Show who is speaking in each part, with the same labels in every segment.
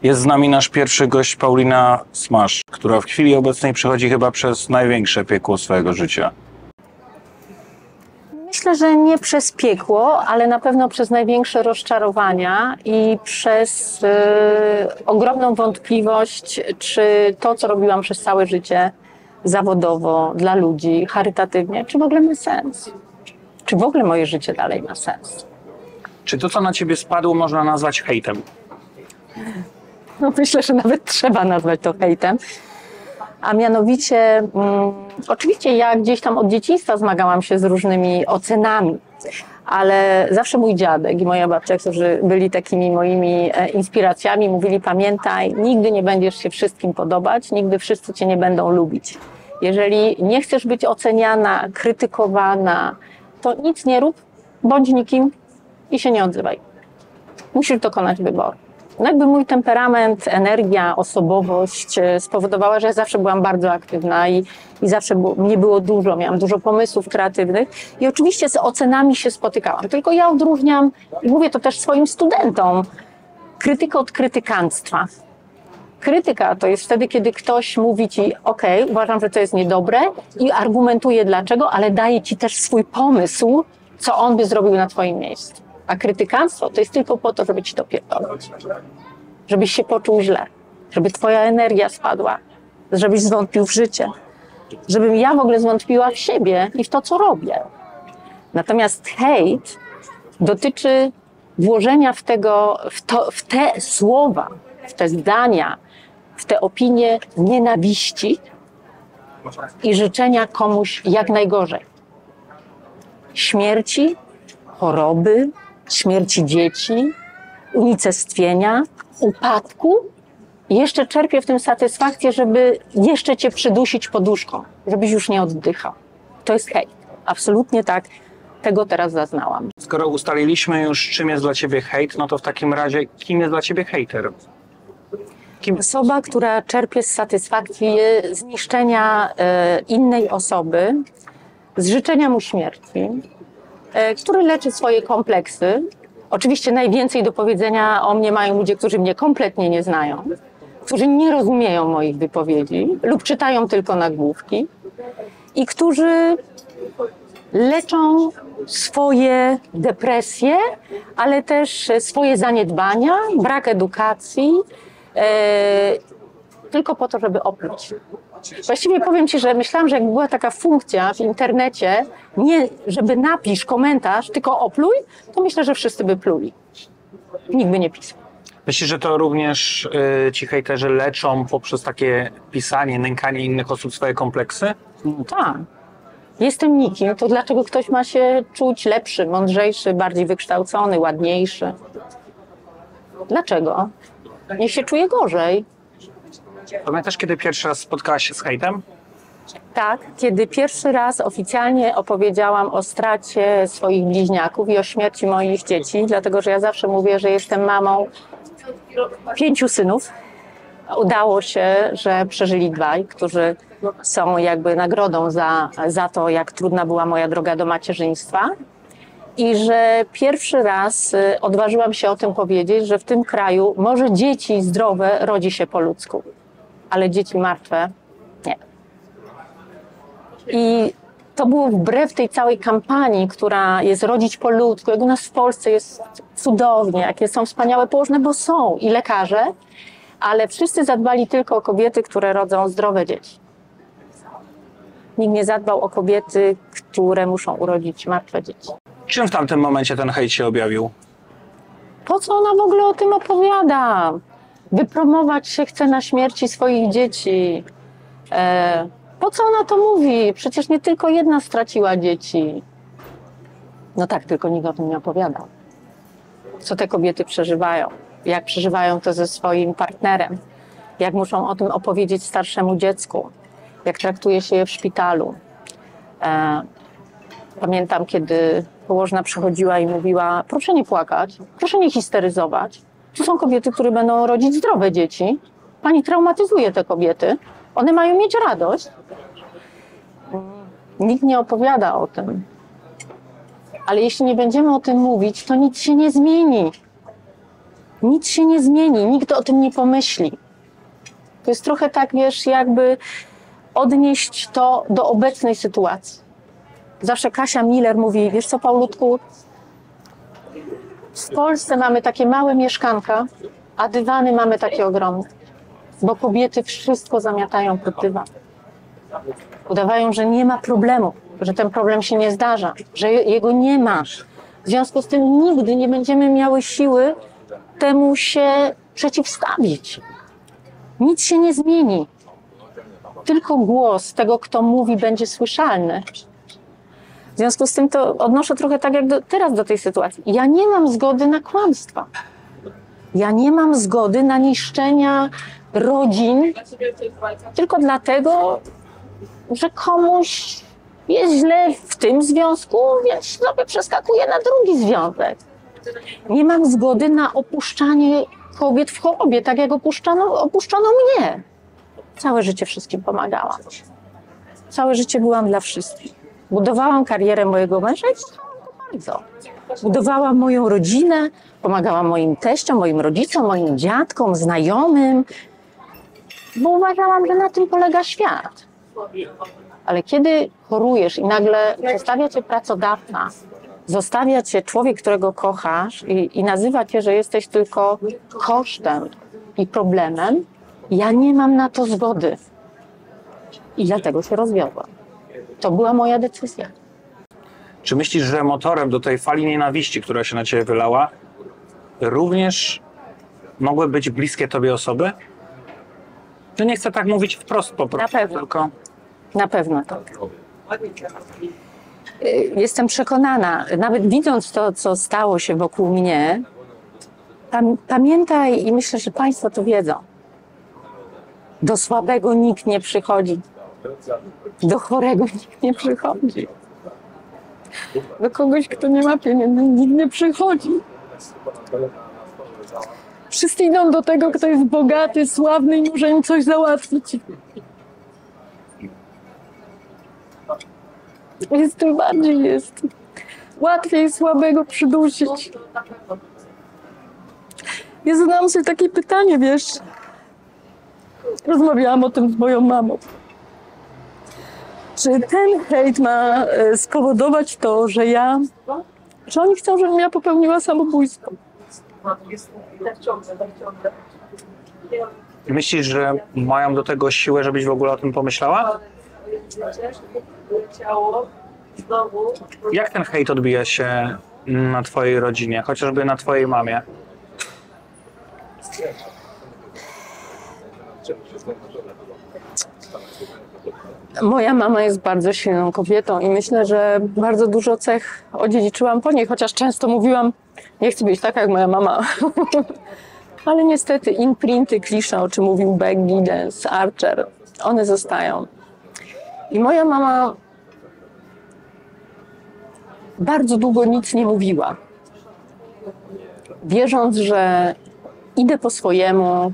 Speaker 1: Jest z nami nasz pierwszy gość, Paulina Smasz, która w chwili obecnej przechodzi chyba przez największe piekło swojego życia.
Speaker 2: Myślę, że nie przez piekło, ale na pewno przez największe rozczarowania i przez ogromną wątpliwość, czy to, co robiłam przez całe życie zawodowo, dla ludzi, charytatywnie, czy w ogóle ma sens? Czy w ogóle moje życie dalej ma sens?
Speaker 1: Czy to, co na ciebie spadło, można nazwać hejtem?
Speaker 2: No myślę, że nawet trzeba nazwać to hejtem. A mianowicie, oczywiście ja gdzieś tam od dzieciństwa zmagałam się z różnymi ocenami, ale zawsze mój dziadek i moja babcia, którzy byli takimi moimi inspiracjami, mówili: pamiętaj, nigdy nie będziesz się wszystkim podobać, nigdy wszyscy cię nie będą lubić. Jeżeli nie chcesz być oceniana, krytykowana, to nic nie rób, bądź nikim i się nie odzywaj. Musisz dokonać wyboru. No jakby mój temperament, energia, osobowość spowodowała, że ja zawsze byłam bardzo aktywna i zawsze mnie było dużo, miałam dużo pomysłów kreatywnych i oczywiście z ocenami się spotykałam. Tylko ja odróżniam, i mówię to też swoim studentom, krytykę od krytykanstwa. Krytyka to jest wtedy, kiedy ktoś mówi ci: okej, uważam, że to jest niedobre i argumentuje dlaczego, ale daje ci też swój pomysł, co on by zrobił na twoim miejscu. A krytykanstwo to jest tylko po to, żeby ci to pierdolić. Żebyś się poczuł źle. Żeby twoja energia spadła. Żebyś zwątpił w życie. Żebym ja w ogóle zwątpiła w siebie i w to, co robię. Natomiast hejt dotyczy włożenia w te słowa, w te zdania, w te opinie nienawiści i życzenia komuś jak najgorzej. Śmierci, choroby, śmierci dzieci, unicestwienia, upadku. I jeszcze czerpię w tym satysfakcję, żeby jeszcze cię przydusić poduszką, żebyś już nie oddychał. To jest hejt. Absolutnie tak. Tego teraz zaznałam.
Speaker 1: Skoro ustaliliśmy już, czym jest dla ciebie hejt, no to w takim razie kim jest dla ciebie hejter?
Speaker 2: Osoba, która czerpie z satysfakcji zniszczenia innej osoby, z życzenia mu śmierci, który leczy swoje kompleksy. Oczywiście najwięcej do powiedzenia o mnie mają ludzie, którzy mnie kompletnie nie znają, którzy nie rozumieją moich wypowiedzi lub czytają tylko nagłówki i którzy leczą swoje depresje, ale też swoje zaniedbania, brak edukacji, tylko po to, żeby opluć. Właściwie powiem ci, że myślałam, że jakby była taka funkcja w internecie, nie żeby napisz komentarz, tylko opluj, to myślę, że wszyscy by pluli. Nikt by nie pisał.
Speaker 1: Myślisz, że to również ci hejterzy leczą poprzez takie pisanie, nękanie innych osób swoje kompleksy?
Speaker 2: No tak. Jestem nikim, to dlaczego ktoś ma się czuć lepszy, mądrzejszy, bardziej wykształcony, ładniejszy? Dlaczego? Niech się czuje gorzej.
Speaker 1: Pamiętasz, kiedy pierwszy raz spotkałaś się z hejtem?
Speaker 2: Tak, kiedy pierwszy raz oficjalnie opowiedziałam o stracie swoich bliźniaków i o śmierci moich dzieci, dlatego że ja zawsze mówię, że jestem mamą 5 synów. Udało się, że przeżyli 2, którzy są jakby nagrodą za to, jak trudna była moja droga do macierzyństwa. I że pierwszy raz odważyłam się o tym powiedzieć, że w tym kraju może dzieci zdrowe rodzi się po ludzku, ale dzieci martwe nie. I to było wbrew tej całej kampanii, która jest rodzić po ludzku, jak u nas w Polsce jest cudownie, jakie są wspaniałe położne, bo są i lekarze, ale wszyscy zadbali tylko o kobiety, które rodzą zdrowe dzieci. Nikt nie zadbał o kobiety, które muszą urodzić martwe dzieci.
Speaker 1: Czym w tamtym momencie ten hejt się objawił?
Speaker 2: Po co ona w ogóle o tym opowiada? Wypromować się chce na śmierci swoich dzieci. Po co ona to mówi? Przecież nie tylko jedna straciła dzieci. No tak, tylko nikt o tym nie opowiadał. Co te kobiety przeżywają? Jak przeżywają to ze swoim partnerem? Jak muszą o tym opowiedzieć starszemu dziecku? Jak traktuje się je w szpitalu? Pamiętam, kiedy położna przychodziła i mówiła: proszę nie płakać, proszę nie histeryzować. Tu są kobiety, które będą rodzić zdrowe dzieci. Pani traumatyzuje te kobiety. One mają mieć radość. Nikt nie opowiada o tym. Ale jeśli nie będziemy o tym mówić, to nic się nie zmieni. Nic się nie zmieni, nikt o tym nie pomyśli. To jest trochę tak, wiesz, jakby odnieść to do obecnej sytuacji. Zawsze Kasia Miller mówi, wiesz co, Paulutku, w Polsce mamy takie małe mieszkanka, a dywany mamy takie ogromne, bo kobiety wszystko zamiatają pod dywan. Udawają, że nie ma problemu, że ten problem się nie zdarza, że jego nie ma. W związku z tym nigdy nie będziemy miały siły temu się przeciwstawić. Nic się nie zmieni. Tylko głos tego, kto mówi, będzie słyszalny. W związku z tym to odnoszę trochę tak jak teraz do tej sytuacji. Ja nie mam zgody na kłamstwa. Ja nie mam zgody na niszczenia rodzin tylko dlatego, że komuś jest źle w tym związku, więc sobie przeskakuje na drugi związek. Nie mam zgody na opuszczanie kobiet w chorobie, tak jak opuszczono mnie. Całe życie wszystkim pomagałam. Całe życie byłam dla wszystkich. Budowałam karierę mojego męża i kochałam go bardzo. Budowałam moją rodzinę, pomagałam moim teściom, moim rodzicom, moim dziadkom, znajomym, bo uważałam, że na tym polega świat. Ale kiedy chorujesz i nagle zostawia cię pracodawca, zostawia cię człowiek, którego kochasz i nazywa cię, że jesteś tylko kosztem i problemem, ja nie mam na to zgody. I dlatego się rozwiodłam. To była moja decyzja.
Speaker 1: Czy myślisz, że motorem do tej fali nienawiści, która się na ciebie wylała, również mogły być bliskie tobie osoby? Że nie chcę tak mówić wprost po prostu,
Speaker 2: Na pewno.
Speaker 1: tylko...
Speaker 2: Na pewno tak. Jestem przekonana, nawet widząc to, co stało się wokół mnie, pamiętaj i myślę, że Państwo to wiedzą. Do słabego nikt nie przychodzi. Do chorego nikt nie przychodzi. Do kogoś, kto nie ma pieniędzy, nikt nie przychodzi. Wszyscy idą do tego, kto jest bogaty, sławny i może im coś załatwić. Jest tym bardziej jest. Łatwiej słabego przydusić. Ja zadałam sobie takie pytanie, wiesz. Rozmawiałam o tym z moją mamą. Czy ten hejt ma spowodować to, że oni chcą, żebym ja popełniła samobójstwo?
Speaker 1: Myślisz, że mają do tego siłę, żebyś w ogóle o tym pomyślała? Jak ten hejt odbija się na twojej rodzinie, chociażby na twojej mamie?
Speaker 2: Moja mama jest bardzo silną kobietą i myślę, że bardzo dużo cech odziedziczyłam po niej, chociaż często mówiłam, nie chcę być taka jak moja mama. Ale niestety imprinty, klisze, o czym mówił Beck, Giddens, Archer, one zostają. I moja mama bardzo długo nic nie mówiła, wierząc, że idę po swojemu,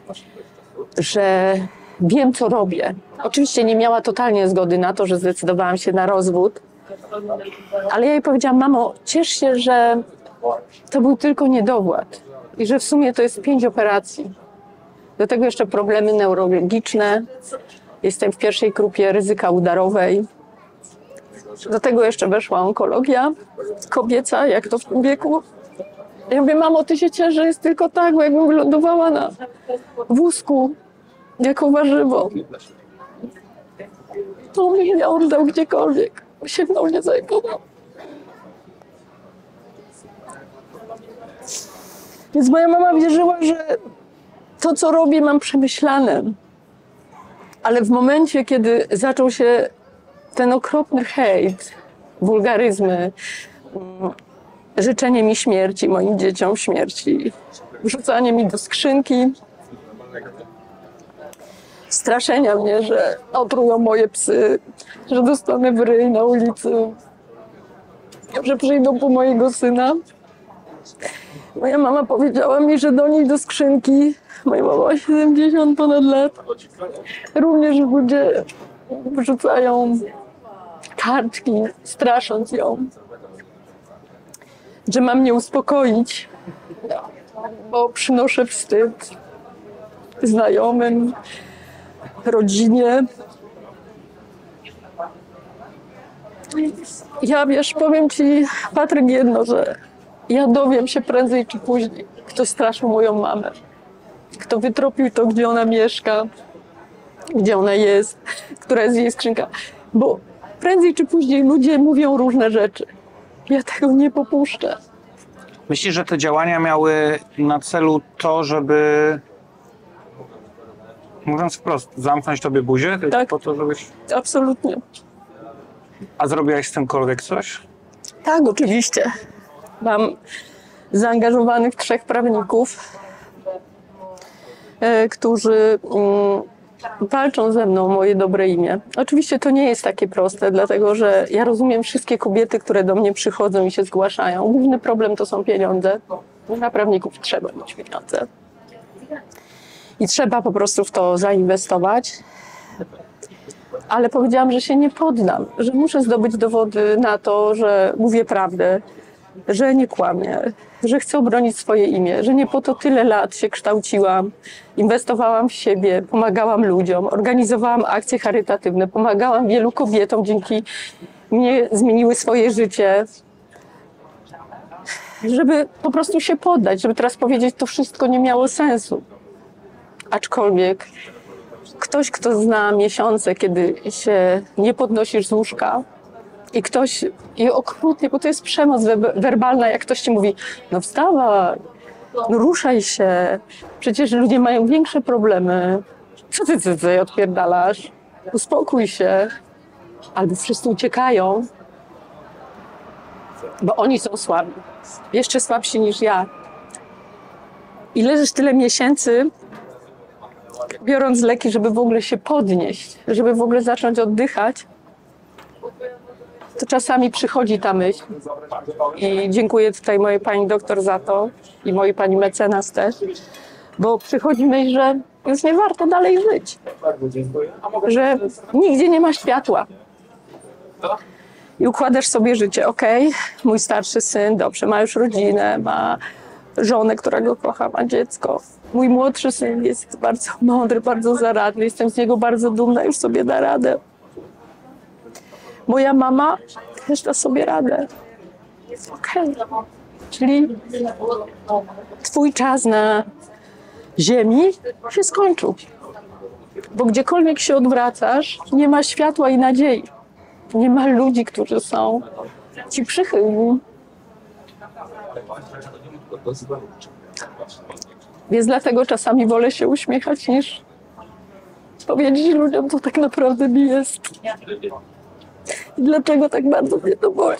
Speaker 2: że wiem, co robię. Oczywiście nie miała totalnie zgody na to, że zdecydowałam się na rozwód, ale ja jej powiedziałam, mamo, ciesz się, że to był tylko niedowład i że w sumie to jest 5 operacji. Do tego jeszcze problemy neurologiczne. Jestem w pierwszej grupie ryzyka udarowej. Do tego jeszcze weszła onkologia kobieca, jak to w tym wieku. Ja mówię, mamo, ty się ciesz, że jest tylko tak, bo jakbym wylądowała na wózku jako warzywo, to mnie nie oddał gdziekolwiek. Się mną nie zajmował. Więc moja mama wierzyła, że to, co robię, mam przemyślane. Ale w momencie, kiedy zaczął się ten okropny hejt, wulgaryzmy, życzenie mi śmierci, moim dzieciom śmierci, wrzucanie mi do skrzynki, straszenia mnie, że otrują moje psy, że dostanę w ryj na ulicy, że przyjdą po mojego syna. Moja mama powiedziała mi, że do niej do skrzynki, moja mama ma 70 ponad lat, również ludzie wrzucają kartki, strasząc ją, że mam mnie uspokoić. bo przynoszę wstyd znajomym, rodzinie. Ja, wiesz, powiem ci, Patryk, jedno, że ja dowiem się prędzej czy później, kto straszył moją mamę, kto wytropił to, gdzie ona mieszka, gdzie ona jest, która jest jej skrzynka, bo prędzej czy później ludzie mówią różne rzeczy. Ja tego nie popuszczę.
Speaker 1: Myślisz, że te działania miały na celu to, żeby, mówiąc wprost, zamknąć tobie buzię?
Speaker 2: Tak.
Speaker 1: Po to, żebyś...
Speaker 2: Absolutnie.
Speaker 1: A zrobiłaś z tymkolwiek coś?
Speaker 2: Tak, oczywiście. Mam zaangażowanych 3 prawników, którzy walczą ze mną o moje dobre imię. Oczywiście to nie jest takie proste, dlatego że ja rozumiem wszystkie kobiety, które do mnie przychodzą i się zgłaszają. Główny problem to są pieniądze. Na prawników trzeba mieć pieniądze. I trzeba po prostu w to zainwestować. Ale powiedziałam, że się nie poddam, że muszę zdobyć dowody na to, że mówię prawdę, że nie kłamię, że chcę obronić swoje imię, że nie po to tyle lat się kształciłam, inwestowałam w siebie, pomagałam ludziom, organizowałam akcje charytatywne, pomagałam wielu kobietom, dzięki mnie zmieniły swoje życie, żeby po prostu się poddać, żeby teraz powiedzieć, to wszystko nie miało sensu. Aczkolwiek ktoś, kto zna miesiące, kiedy się nie podnosisz z łóżka i okrutnie, bo to jest przemoc werbalna, jak ktoś ci mówi, no wstawaj, no ruszaj się, przecież ludzie mają większe problemy, co ty tutaj odpierdalasz, uspokój się, albo wszyscy uciekają, bo oni są słabi, jeszcze słabsi niż ja. I leżysz tyle miesięcy, biorąc leki, żeby w ogóle się podnieść, żeby w ogóle zacząć oddychać, to czasami przychodzi ta myśl. I dziękuję tutaj mojej pani doktor za to i mojej pani mecenas też, bo przychodzi myśl, że już nie warto dalej żyć, że nigdzie nie ma światła. I układasz sobie życie, okej, mój starszy syn, dobrze, ma już rodzinę, ma żonę, która go kocha, ma dziecko. Mój młodszy syn jest bardzo mądry, bardzo zaradny. Jestem z niego bardzo dumna, już sobie da radę. Moja mama też da sobie radę. Okej. Czyli twój czas na ziemi się skończył. Bo gdziekolwiek się odwracasz, nie ma światła i nadziei. Nie ma ludzi, którzy są ci przychylni. Więc dlatego czasami wolę się uśmiechać, niż powiedzieć ludziom, co tak naprawdę mi jest. I dlaczego tak bardzo mnie to boli.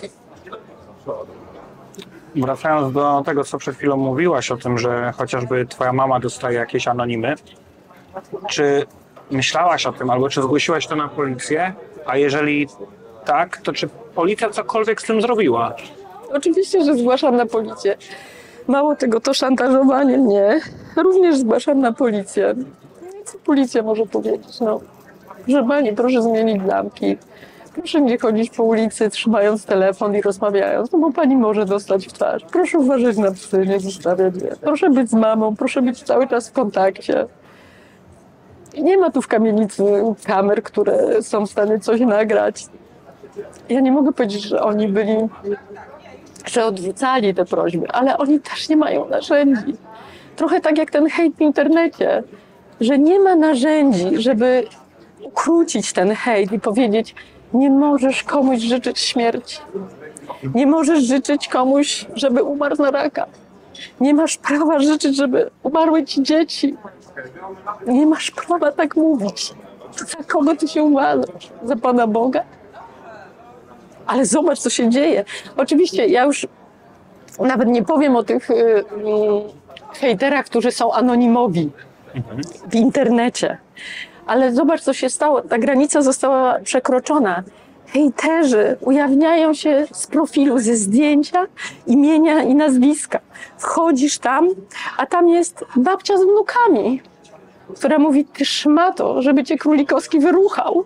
Speaker 1: Wracając do tego, co przed chwilą mówiłaś o tym, że chociażby twoja mama dostaje jakieś anonimy, czy myślałaś o tym, albo czy zgłosiłaś to na policję? A jeżeli tak, to czy policja cokolwiek z tym zrobiła?
Speaker 2: Oczywiście, że zgłaszam na policję. Mało tego, to szantażowanie mnie również zgłaszam na policję. Co policja może powiedzieć? No, proszę pani, proszę zmienić zamki. Proszę nie chodzić po ulicy, trzymając telefon i rozmawiając, no bo pani może dostać w twarz. Proszę uważać na psy, nie zostawiać je. Proszę być z mamą, proszę być cały czas w kontakcie. I nie ma tu w kamienicy kamer, które są w stanie coś nagrać. Ja nie mogę powiedzieć, że oni byli, że odrzucali te prośby, ale oni też nie mają narzędzi. Trochę tak jak ten hejt w internecie, że nie ma narzędzi, żeby ukrócić ten hejt i powiedzieć, nie możesz komuś życzyć śmierci. Nie możesz życzyć komuś, żeby umarł na raka. Nie masz prawa życzyć, żeby umarły ci dzieci. Nie masz prawa tak mówić. Za kogo ty się uważasz? Za Pana Boga? Ale zobacz, co się dzieje. Oczywiście ja już nawet nie powiem o tych hejterach, którzy są anonimowi w internecie. Ale zobacz, co się stało. Ta granica została przekroczona. Hejterzy ujawniają się z profilu, ze zdjęcia, imienia i nazwiska. Wchodzisz tam, a tam jest babcia z wnukami, która mówi, ty szmato, żeby cię Królikowski wyruchał.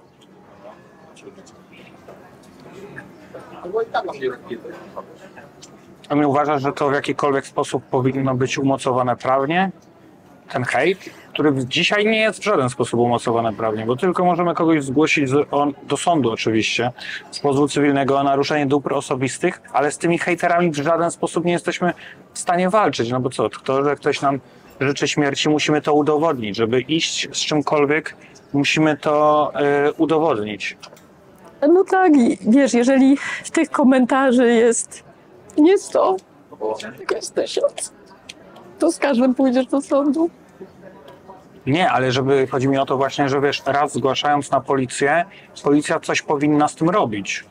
Speaker 1: A nie uważasz, że to w jakikolwiek sposób powinno być umocowane prawnie? Ten hejt, który dzisiaj nie jest w żaden sposób umocowany prawnie, bo tylko możemy kogoś zgłosić do sądu oczywiście, z pozwu cywilnego o naruszenie dóbr osobistych, ale z tymi hejterami w żaden sposób nie jesteśmy w stanie walczyć, no bo co, to, że ktoś nam życzy śmierci, musimy to udowodnić. Żeby iść z czymkolwiek, musimy to udowodnić.
Speaker 2: No tak, i wiesz, jeżeli w tych komentarzy jest nie 100, tylko jest 1000, to z każdym pójdziesz do sądu.
Speaker 1: Nie, ale chodzi mi o to właśnie, że wiesz, raz zgłaszając na policję, policja coś powinna z tym robić.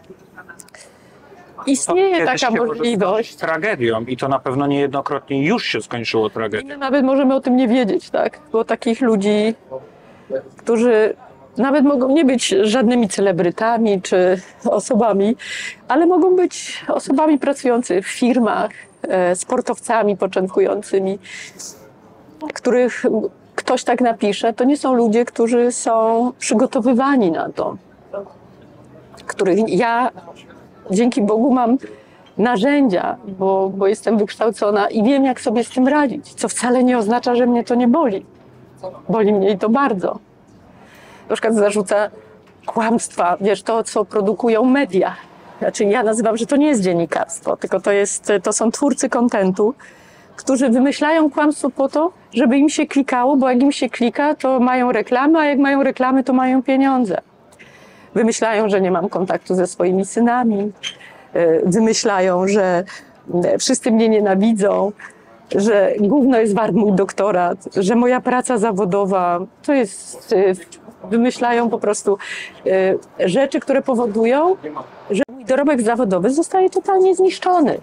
Speaker 2: Istnieje
Speaker 1: Kiedyś
Speaker 2: taka
Speaker 1: się może
Speaker 2: możliwość.
Speaker 1: skończyć tragedią i to na pewno niejednokrotnie już się skończyło tragedią.
Speaker 2: My nawet możemy o tym nie wiedzieć, tak? Bo takich ludzi, którzy nawet mogą nie być żadnymi celebrytami czy osobami, ale mogą być osobami pracującymi w firmach, sportowcami początkującymi, których ktoś tak napisze, to nie są ludzie, którzy są przygotowywani na to. Których ja, dzięki Bogu, mam narzędzia, bo jestem wykształcona i wiem, jak sobie z tym radzić, co wcale nie oznacza, że mnie to nie boli. Boli mnie i to bardzo. Na przykład zarzuca kłamstwa, wiesz, to, co produkują media. Znaczy, ja nazywam, że to nie jest dziennikarstwo, tylko to są twórcy kontentu, którzy wymyślają kłamstwo po to, żeby im się klikało, bo jak im się klika, to mają reklamy, a jak mają reklamy, to mają pieniądze. Wymyślają, że nie mam kontaktu ze swoimi synami. Wymyślają, że wszyscy mnie nienawidzą, że gówno jest wart mój doktorat, że moja praca zawodowa to jest... Wymyślają po prostu rzeczy, które powodują, że mój dorobek zawodowy zostaje totalnie zniszczony.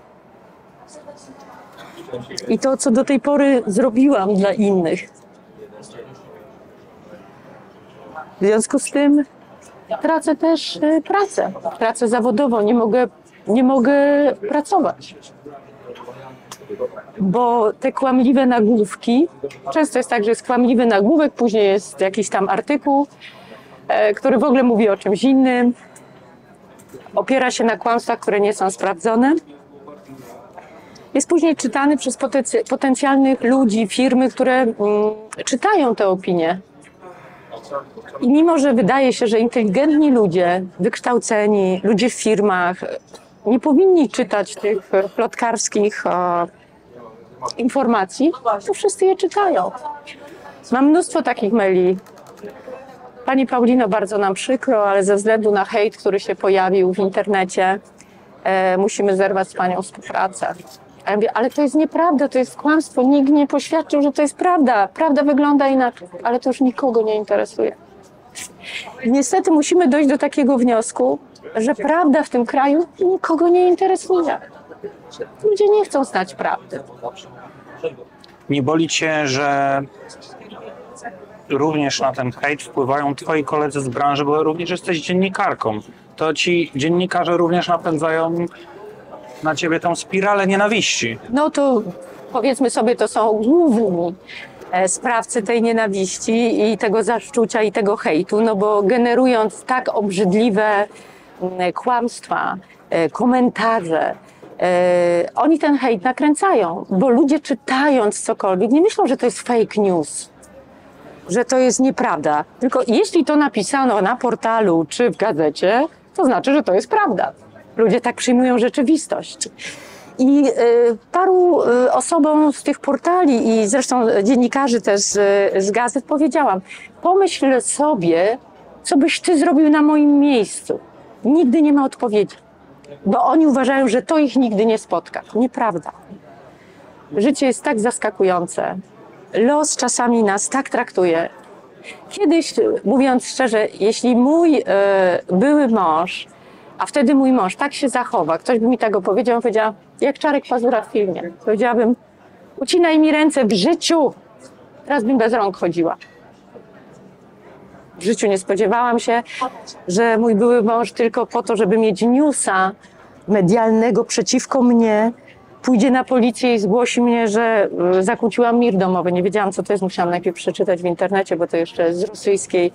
Speaker 2: I to, co do tej pory zrobiłam dla innych. W związku z tym tracę też pracę zawodową, nie mogę pracować. Bo te kłamliwe nagłówki, często jest tak, że jest kłamliwy nagłówek, później jest jakiś tam artykuł, który w ogóle mówi o czymś innym, opiera się na kłamstwach, które nie są sprawdzone. Jest później czytany przez potencjalnych ludzi, firmy, które czytają te opinie. I mimo, że wydaje się, że inteligentni ludzie, wykształceni, ludzie w firmach nie powinni czytać tych plotkarskich informacji, to wszyscy je czytają. Mam mnóstwo takich maili. Pani Paulino, bardzo nam przykro, ale ze względu na hejt, który się pojawił w internecie, musimy zerwać z panią współpracę. A ja mówię, ale to jest nieprawda, to jest kłamstwo, nikt nie poświadczył, że to jest prawda. Prawda wygląda inaczej, ale to już nikogo nie interesuje. I niestety musimy dojść do takiego wniosku, że prawda w tym kraju nikogo nie interesuje. Ludzie nie chcą znać prawdy.
Speaker 1: Nie boli cię, że również na ten hejt wpływają twoi koledzy z branży, bo również jesteś dziennikarką. To ci dziennikarze również napędzają na ciebie tą spiralę nienawiści.
Speaker 2: No to powiedzmy sobie, to są główni sprawcy tej nienawiści i tego zaszczucia i tego hejtu, no bo generując tak obrzydliwe kłamstwa, komentarze, oni ten hejt nakręcają, bo ludzie czytając cokolwiek nie myślą, że to jest fake news, że to jest nieprawda. Tylko jeśli to napisano na portalu czy w gazecie, to znaczy, że to jest prawda. Ludzie tak przyjmują rzeczywistość. I paru osobom z tych portali i zresztą dziennikarzy też z gazet powiedziałam, pomyśl sobie, co byś ty zrobił na moim miejscu. Nigdy nie ma odpowiedzi, bo oni uważają, że to ich nigdy nie spotka. Nieprawda. Życie jest tak zaskakujące. Los czasami nas tak traktuje. Kiedyś, mówiąc szczerze, jeśli mój były mąż, a wtedy mój mąż tak się zachowa, ktoś by mi tego powiedział, powiedziała, jak Czarek Pazura w filmie. Powiedziałabym, ucinaj mi ręce w życiu. Teraz bym bez rąk chodziła. W życiu nie spodziewałam się, że mój były mąż tylko po to, żeby mieć newsa medialnego przeciwko mnie, pójdzie na policję i zgłosi mnie, że zakłóciłam mir domowy. Nie wiedziałam, co to jest. Musiałam najpierw przeczytać w internecie, bo to jeszcze z rosyjskiej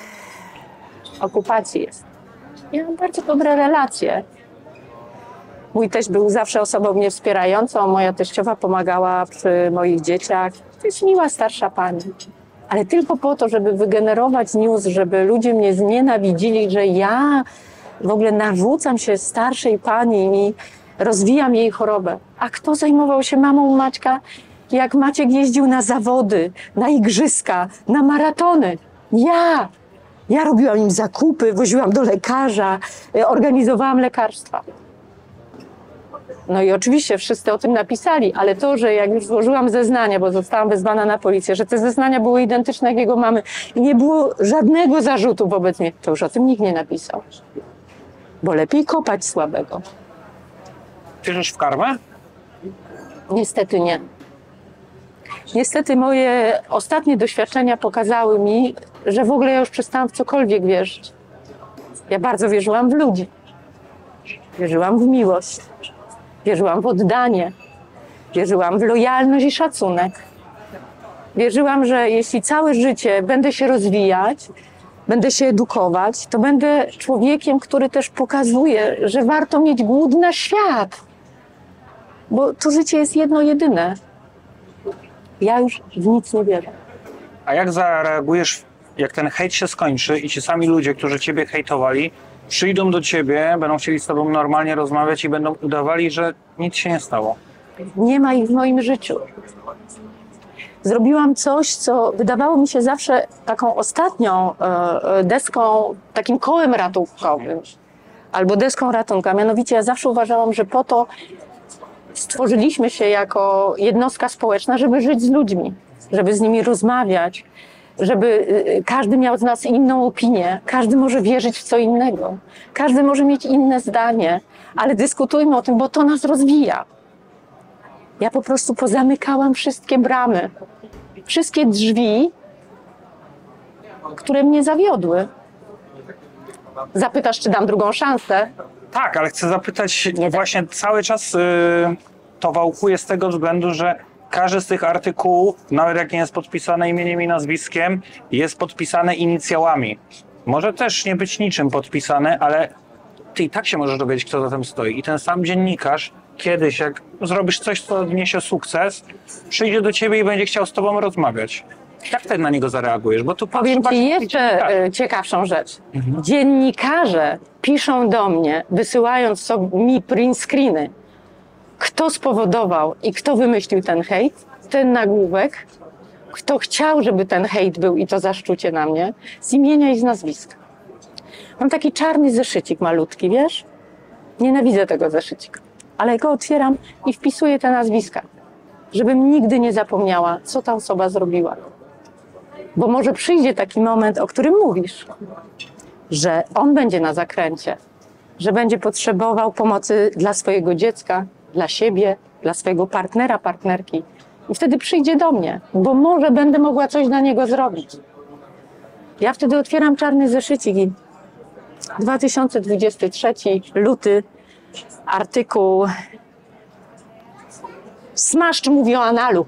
Speaker 2: okupacji jest. Ja mam bardzo dobre relacje Mój teść był zawsze osobą mnie wspierającą, moja teściowa pomagała przy moich dzieciach. To jest miła starsza pani. Ale tylko po to, żeby wygenerować news, żeby ludzie mnie znienawidzili, że ja w ogóle narzucam się starszej pani i rozwijam jej chorobę. A kto zajmował się mamą Maćka, jak Maciek jeździł na zawody, na igrzyska, na maratony? Ja! Ja robiłam im zakupy, woziłam do lekarza, organizowałam lekarstwa. No i oczywiście wszyscy o tym napisali, ale to, że jak już złożyłam zeznania, bo zostałam wezwana na policję, że te zeznania były identyczne jak jego mamy i nie było żadnego zarzutu wobec mnie, to już o tym nikt nie napisał. Bo lepiej kopać słabego.
Speaker 1: Wierzysz w karmę?
Speaker 2: Niestety nie. Niestety moje ostatnie doświadczenia pokazały mi, że w ogóle ja już przestałam w cokolwiek wierzyć. Ja bardzo wierzyłam w ludzi. Wierzyłam w miłość. Wierzyłam w oddanie. Wierzyłam w lojalność i szacunek. Wierzyłam, że jeśli całe życie będę się rozwijać, będę się edukować, to będę człowiekiem, który też pokazuje, że warto mieć głód na świat. Bo to życie jest jedno, jedyne. Ja już w nic nie wierzę.
Speaker 1: A jak zareagujesz, jak ten hejt się skończy i ci sami ludzie, którzy ciebie hejtowali, przyjdą do ciebie, będą chcieli z tobą normalnie rozmawiać i będą udawali, że nic się nie stało?
Speaker 2: Nie ma ich w moim życiu. Zrobiłam coś, co wydawało mi się zawsze taką ostatnią deską, takim kołem ratunkowym albo deską ratunku. A mianowicie ja zawsze uważałam, że po to stworzyliśmy się jako jednostka społeczna, żeby żyć z ludźmi, żeby z nimi rozmawiać, żeby każdy miał z nas inną opinię, każdy może wierzyć w co innego, każdy może mieć inne zdanie, ale dyskutujmy o tym, bo to nas rozwija. Ja po prostu pozamykałam wszystkie bramy, wszystkie drzwi, które mnie zawiodły. Zapytasz, czy dam drugą szansę?
Speaker 1: Tak, ale chcę zapytać, właśnie cały czas to wałkuję z tego względu, że każdy z tych artykułów, nawet jak nie jest podpisane imieniem i nazwiskiem, jest podpisane inicjałami. Może też nie być niczym podpisane, ale ty i tak się możesz dowiedzieć, kto za tym stoi. I ten sam dziennikarz kiedyś, jak zrobisz coś, co odniesie sukces, przyjdzie do ciebie i będzie chciał z tobą rozmawiać. Jak wtedy na niego zareagujesz? Bo tu
Speaker 2: Powiem ci jeszcze ciekawszą rzecz. Dziennikarze piszą do mnie, wysyłając mi print screeny, kto spowodował i kto wymyślił ten hejt, ten nagłówek, kto chciał, żeby ten hejt był i to zaszczucie na mnie, z imienia i z nazwiska. Mam taki czarny zeszycik malutki, wiesz? Nienawidzę tego zeszycika, ale go otwieram i wpisuję te nazwiska, żebym nigdy nie zapomniała, co ta osoba zrobiła. Bo może przyjdzie taki moment, o którym mówisz, że on będzie na zakręcie, że będzie potrzebował pomocy dla swojego dziecka, dla siebie, dla swojego partnera, partnerki. I wtedy przyjdzie do mnie, bo może będę mogła coś dla niego zrobić. Ja wtedy otwieram czarny zeszycik i 2023, luty, artykuł Smaszcz mówi o analu.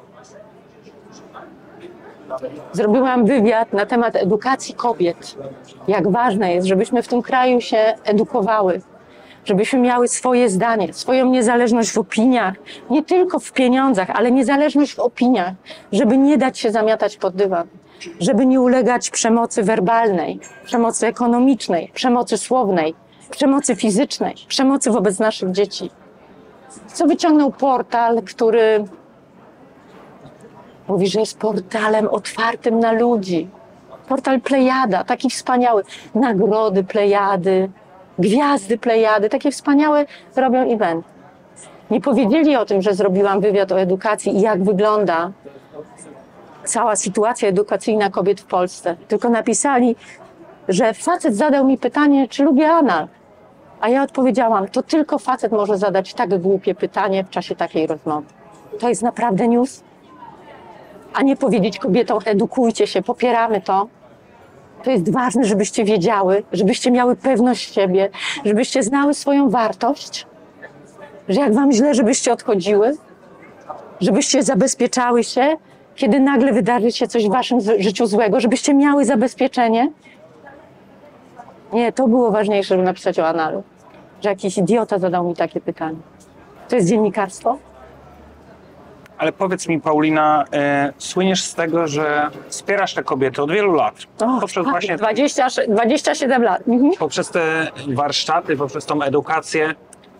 Speaker 2: Zrobiłam wywiad na temat edukacji kobiet. Jak ważne jest, żebyśmy w tym kraju się edukowały, żebyśmy miały swoje zdanie, swoją niezależność w opiniach, nie tylko w pieniądzach, ale niezależność w opiniach, żeby nie dać się zamiatać pod dywan, żeby nie ulegać przemocy werbalnej, przemocy ekonomicznej, przemocy słownej, przemocy fizycznej, przemocy wobec naszych dzieci. Co wyciągnął portal, który mówi, że jest portalem otwartym na ludzi. Portal Plejada, taki wspaniały. Nagrody Plejady, gwiazdy Plejady, takie wspaniałe robią event. Nie powiedzieli o tym, że zrobiłam wywiad o edukacji i jak wygląda cała sytuacja edukacyjna kobiet w Polsce. Tylko napisali, że facet zadał mi pytanie, czy lubię anal. A ja odpowiedziałam, to tylko facet może zadać tak głupie pytanie w czasie takiej rozmowy. To jest naprawdę news? A nie powiedzieć kobietom, edukujcie się, popieramy to. To jest ważne, żebyście wiedziały, żebyście miały pewność siebie, żebyście znały swoją wartość, że jak wam źle, żebyście odchodziły, żebyście zabezpieczały się, kiedy nagle wydarzy się coś w waszym życiu złego, żebyście miały zabezpieczenie. Nie, to było ważniejsze, żeby napisać o analu. że jakiś idiota zadał mi takie pytanie. To jest dziennikarstwo?
Speaker 1: Ale powiedz mi, Paulina, słyniesz z tego, że wspierasz te kobiety od wielu lat. Poprzez
Speaker 2: tak,
Speaker 1: właśnie
Speaker 2: 27 lat. Mhm.
Speaker 1: poprzez te warsztaty, poprzez tą edukację.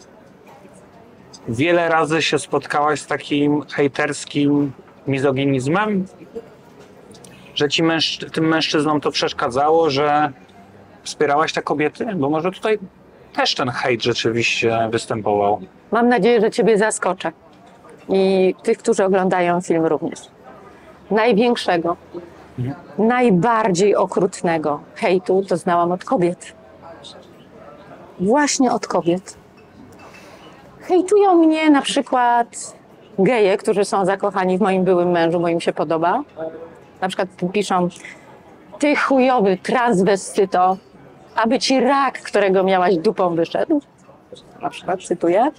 Speaker 1: Wiele razy się spotkałaś z takim hejterskim mizoginizmem, że tym mężczyznom to przeszkadzało, że wspierałaś te kobiety? Bo może tutaj też ten hejt rzeczywiście występował.
Speaker 2: Mam nadzieję, że Ciebie zaskoczę. I tych, którzy oglądają film również. Największego, najbardziej okrutnego hejtu doznałam od kobiet. Właśnie od kobiet. Hejtują mnie na przykład geje, którzy są zakochani w moim byłym mężu, bo im się podoba. Na przykład piszą: ty chujowy transwestyto, aby ci rak, którego miałaś dupą, wyszedł. Na przykład cytuję.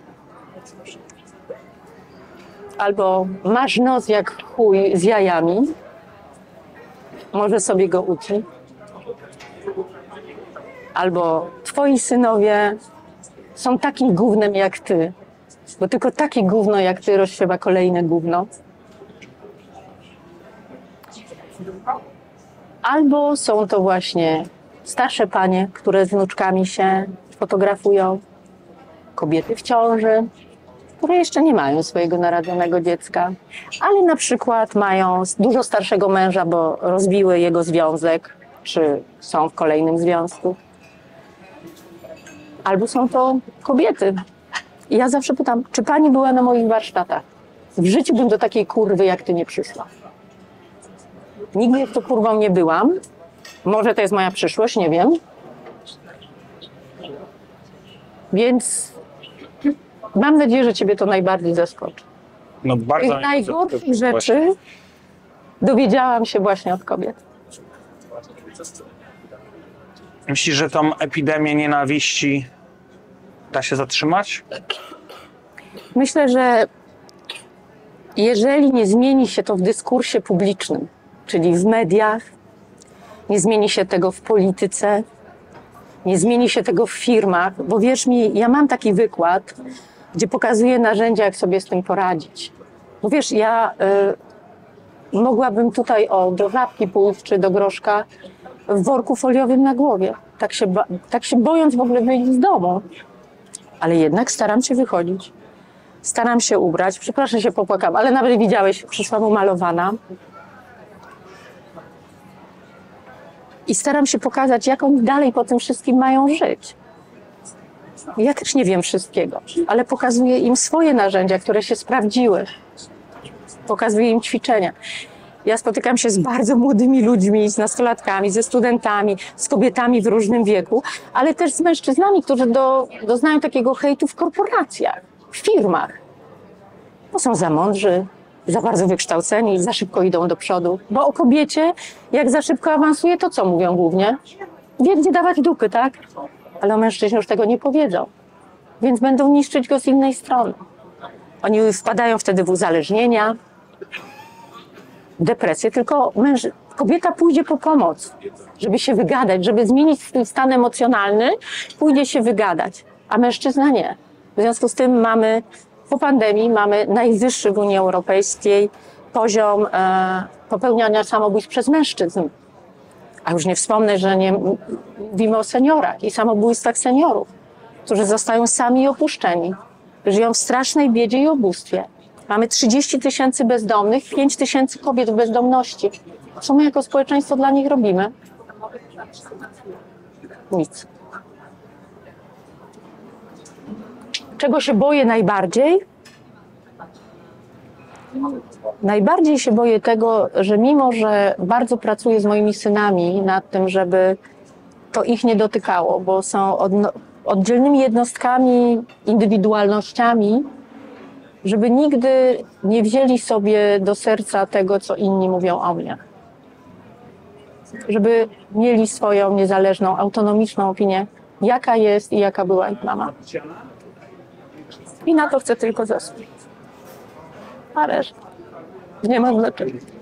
Speaker 2: Albo masz nos jak chuj z jajami, może sobie go utnij. Albo twoi synowie są takim gównem jak ty, bo tylko takie gówno jak ty rozsiewa kolejne gówno. Albo są to właśnie starsze panie, które z wnuczkami się fotografują, kobiety w ciąży, które jeszcze nie mają swojego narodzonego dziecka, ale na przykład mają dużo starszego męża, bo rozbiły jego związek, czy są w kolejnym związku. Albo są to kobiety. I ja zawsze pytam, czy pani była na moich warsztatach? W życiu bym do takiej kurwy jak ty nie przyszła. Nigdy jeszcze kurwą nie byłam. Może to jest moja przyszłość, nie wiem. Więc mam nadzieję, że ciebie to najbardziej zaskoczy.
Speaker 1: No bardzo
Speaker 2: Tych najgorszych rzeczy dowiedziałam się właśnie od kobiet.
Speaker 1: Myślisz, że tą epidemię nienawiści da się zatrzymać?
Speaker 2: Myślę, że jeżeli nie zmieni się to w dyskursie publicznym, czyli w mediach, nie zmieni się tego w polityce, nie zmieni się tego w firmach, bo wierz mi, ja mam taki wykład, gdzie pokazuję narzędzia, jak sobie z tym poradzić. Bo wiesz, ja mogłabym tutaj do żabki pójść, czy do groszka w worku foliowym na głowie, tak się bojąc w ogóle wyjść z domu. Ale jednak staram się wychodzić. Staram się ubrać, przepraszam, się popłakałam, ale nawet widziałeś, przyszłam umalowana. I staram się pokazać, jak oni dalej po tym wszystkim mają żyć. Ja też nie wiem wszystkiego, ale pokazuję im swoje narzędzia, które się sprawdziły. Pokazuję im ćwiczenia. Ja spotykam się z bardzo młodymi ludźmi, z nastolatkami, ze studentami, z kobietami w różnym wieku, ale też z mężczyznami, którzy doznają takiego hejtu w korporacjach, w firmach. Bo są za mądrzy, za bardzo wykształceni, za szybko idą do przodu. Bo o kobiecie, jak za szybko awansuje, to co mówią głównie? Wie, gdzie dawać dupy, tak? Ale o mężczyźnie już tego nie powiedzą. Więc będą niszczyć go z innej strony. Oni wpadają wtedy w uzależnienia, depresję, tylko kobieta pójdzie po pomoc, żeby się wygadać, żeby zmienić swój stan emocjonalny, pójdzie się wygadać, a mężczyzna nie. W związku z tym po pandemii mamy najwyższy w Unii Europejskiej poziom popełniania samobójstw przez mężczyzn. A już nie wspomnę, że nie mówimy o seniorach i samobójstwach seniorów, którzy zostają sami i opuszczeni. Żyją w strasznej biedzie i ubóstwie. Mamy 30 000 bezdomnych, 5 000 kobiet w bezdomności. Co my jako społeczeństwo dla nich robimy? Nic. Czego się boję najbardziej? Najbardziej się boję tego, że mimo, że bardzo pracuję z moimi synami nad tym, żeby to ich nie dotykało, bo są oddzielnymi jednostkami, indywidualnościami, żeby nigdy nie wzięli sobie do serca tego, co inni mówią o mnie. Żeby mieli swoją niezależną, autonomiczną opinię, jaka jest i jaka była ich mama. I na to chcę tylko zasłużyć. A reszta nie ma znaczenia.